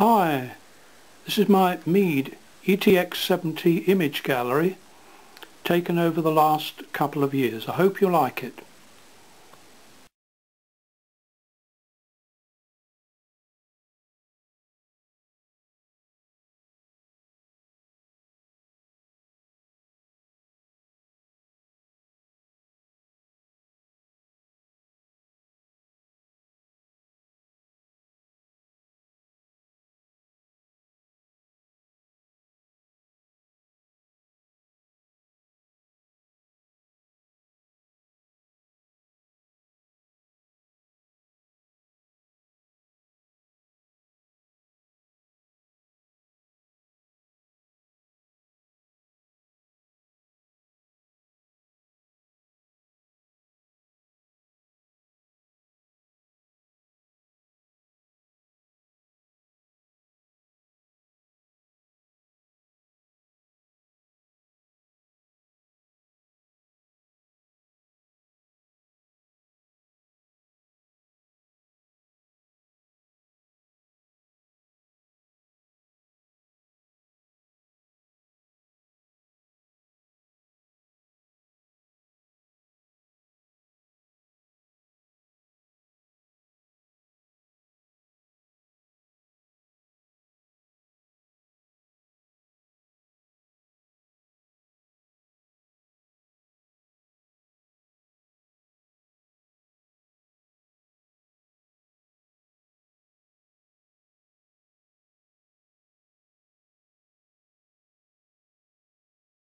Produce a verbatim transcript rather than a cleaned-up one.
Hi, this is my Meade E T X seventy image gallery taken over the last couple of years. I hope you like it.